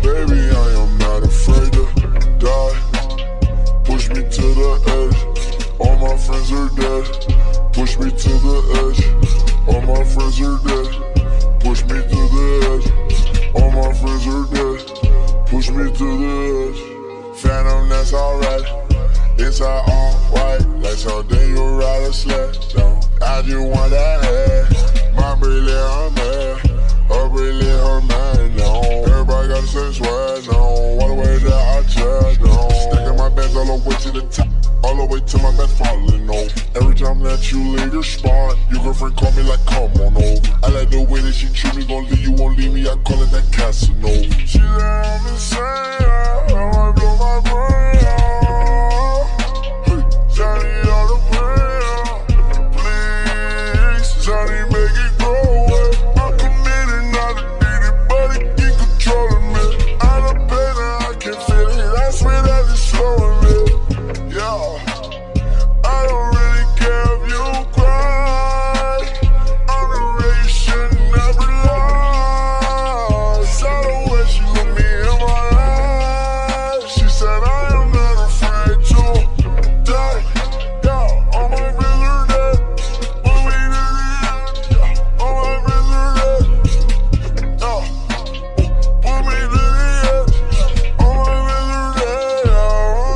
baby, I am not afraid to die. Push me to the edge, all my friends are dead. Push me to the edge, all my friends are dead. Push me to the edge, all my friends are dead. Push me to the edge. Phantom, that's alright. Inside all white, like something you ride a sled down. I just want that head. My brilliant, her man. Her brilliant, her man, no. Everybody got the same swag, no. All the way that I check, no. Stacking my bands all the way to the top, all the way to my bed falling, no. Every time that you leave your spot, your girlfriend call me like, come on, no. I like the way that she treat me, gon' leave you, won't leave me, I call it that casino. She said I'm insane, I might blow my brain out. Hey, Johnny, all the pain out. Please, Johnny, make it go away. I'm committed, not addicted, but it keep controlling me. Out of pain and I can feel it, I swear that it's slowing me. Yeah, I don't really care if you cry. I'm the way you should never lie. Saw the way she looked me in my eyes. She said I am not afraid to die. Yeah, all my friends are dead. Put me to the edge. Yeah, all my friends are dead. Yeah, put me to the edge. All my friends are dead. Yeah,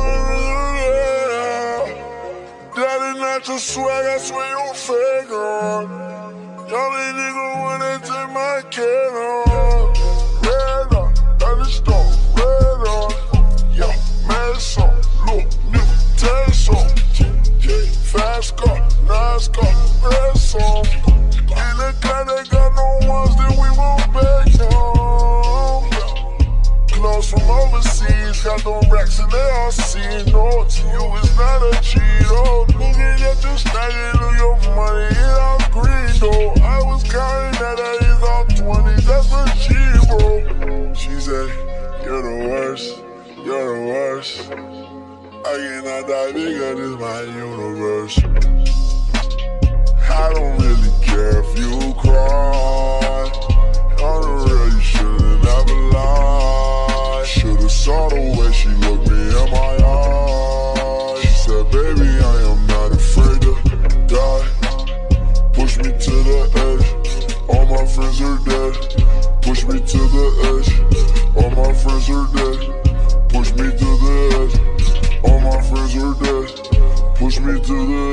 that is not your swag, I swear you fake on. Y'all ain't nigga when they take my kid on. Red on, that is stone, red on. Yeah, mad song, look, nigga, tell song. Yeah, fast car, nice car, red song. In the car, they got no ones that we move back home. Clothes from overseas, got no racks and they all see. No, to you it's not a cheat, oh. Nigga, that just snagging on your money, it all green, though. I was counting that is all 20, that's a G, bro. She said, you're the worst, you're the worst. I cannot die because it's my universe. I don't really care if you cry. On the real, you should've never lied. Should've saw the way she looked me in my eyes. She said, baby, I am not afraid to die. Push me to the edge, all my friends are dead. Push me to the edge, all my friends are dead. Push me to the edge, all my friends are dead. Push me to the